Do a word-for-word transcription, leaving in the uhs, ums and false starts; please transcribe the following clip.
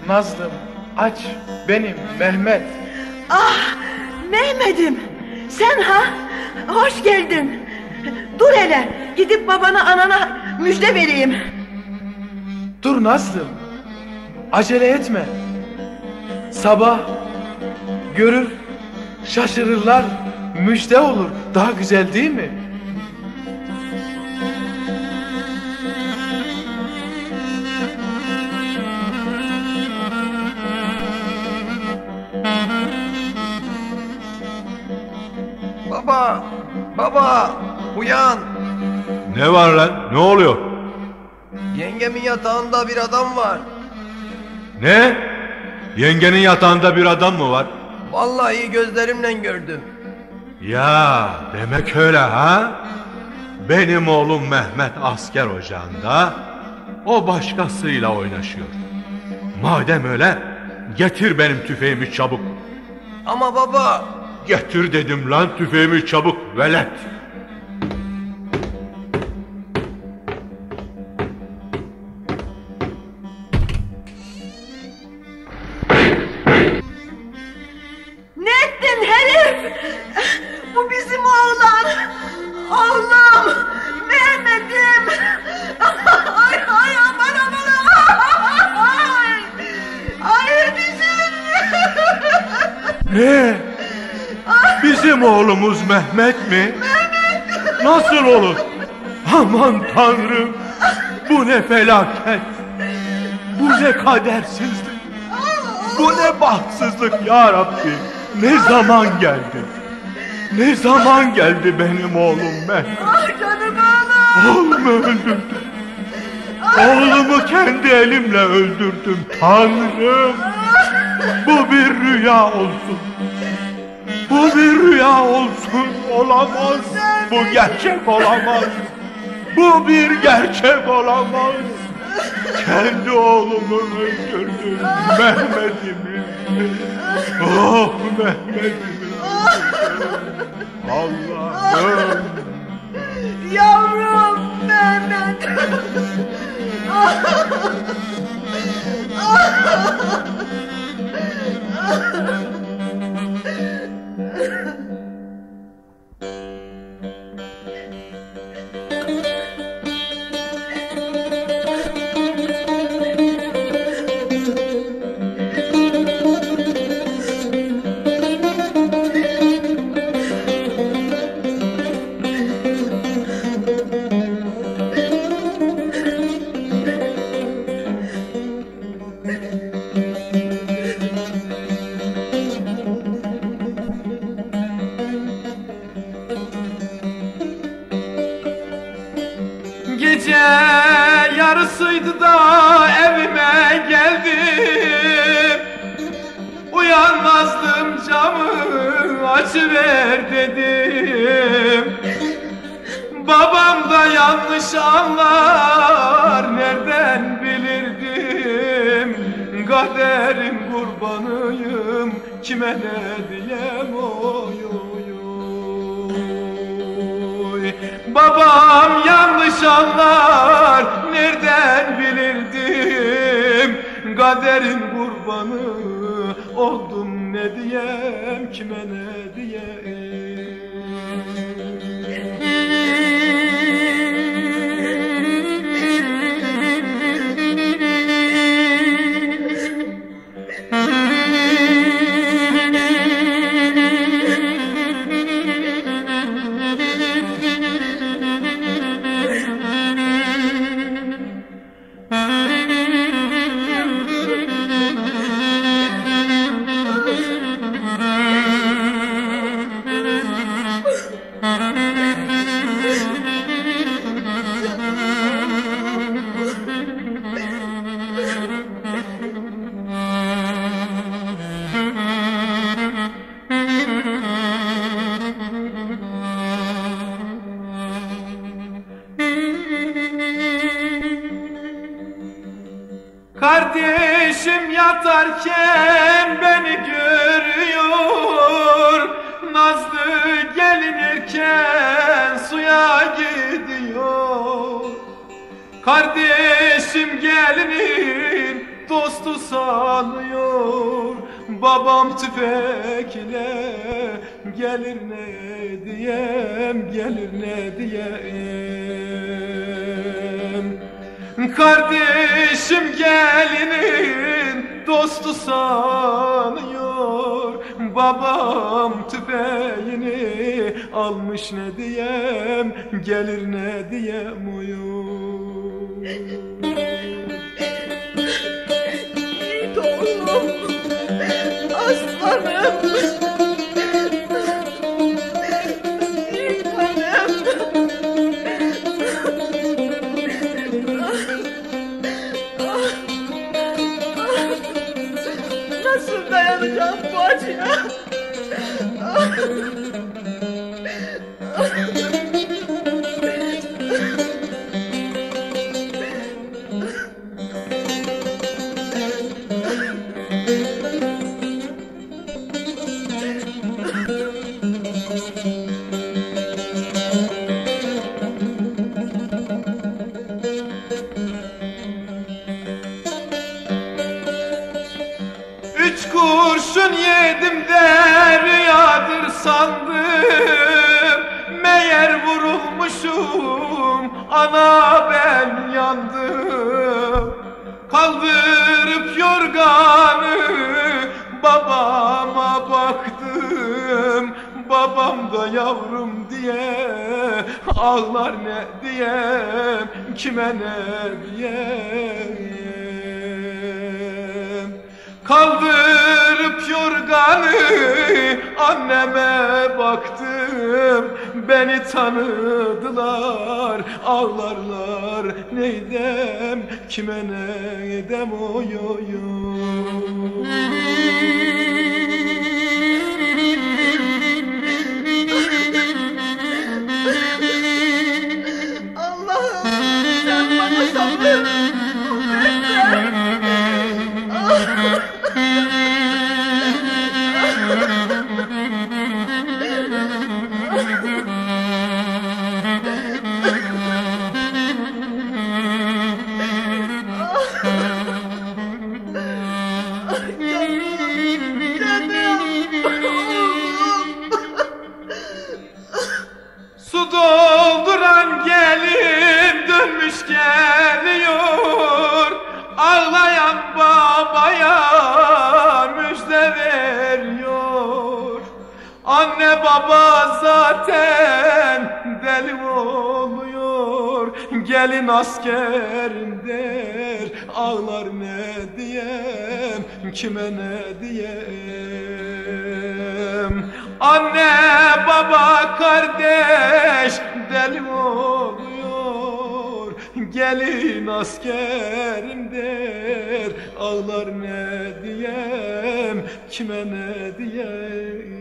Nazlım, aç, benim Mehmet. Ah, Mehmet'im, sen ha? Hoş geldin. Dur hele, gidip babana anana müjde vereyim. Dur Nazlım, acele etme. Sabah görür, şaşırırlar, müjde olur. Daha güzel değil mi? Baba, baba, uyan. Ne var lan? Ne oluyor? Yengemin yatağında bir adam var. Ne? Yengenin yatağında bir adam mı var? Vallahi gözlerimle gördüm. Ya demek öyle ha? Benim oğlum Mehmet asker ocağında, o başkasıyla oynaşıyor. Madem öyle, getir benim tüfeğimi çabuk. Ama baba... Getir dedim lan tüfeğimi çabuk velet. Ne ettin herif? Bu bizim oğlan. Oğlum, Mehmet'im. Ay ay aman aman. Ay, ay bizim. Ne? Bizim oğlumuz Mehmet mi? Mehmet. Nasıl olur? Aman Tanrım, bu ne felaket, bu ne kadersizlik, bu ne bahtsızlık ya Rabbi. Ne zaman geldi, ne zaman geldi benim oğlum Mehmet? Ah canım oğlum. Oğlumu öldürdüm, oğlumu kendi elimle öldürdüm Tanrım. Bu bir rüya olsun. Bu bir rüya olsun, olamaz. Bu gerçek olamaz. Bu bir gerçek olamaz. Kendi oğlumu öldürdüm, Mehmet'imi. Oh Mehmet'imi. Allah'ım. Yavrum Mehmet. Gece yarısıydı da evime geldim. Uyanmazdım, camı açıver dedim. Babam da yanlış anlar, nereden bilirdim. Kaderin kurbanıyım, kime ne diyem oy oy oy. Babam yanlış anlar, nereden bilirdim. Kaderin kurbanı oldum, ne diyem, kime ne diyem. Kardeşim yatarken beni görüyor, nazlı gelinirken suya gidiyor. Kardeşim gelinin dostu sanıyor. Babam tüfekle gelir ne diyem, gelir ne diyem. Kardeşim gelinin dostu sanıyor. Babam tüfeğini almış ne diyem, gelir ne diyem uyum. Yiğit oğlum, aslanım, Yiğit hanım. Nasıl dayanacağım bu acıya? Üç kurşun yedim de rüyadır sandım. Meğer vurulmuşum, ana ben yandım. Kaldırıp yorganı babama baktım. Babam da yavrum diye ağlar ne diyem, kime ne diyem. Kaldırıp yorganı anneme baktım. Beni tanıdılar, ağlarlar neydem, kime neydem oy oy oy. Allah'ım sen bana sabır kuvvet ver. Su dolduran gelin dönmüş geliyor. Ağlayan babaya müjde veriyor. Anne baba zaten deli oluyor. Gelin askerim der, ağlar ne diyem, kime ne diyem. Anne baba kardeş deli oluyor. Gelin askerim der, ağlar ne diyem, kime ne diyem.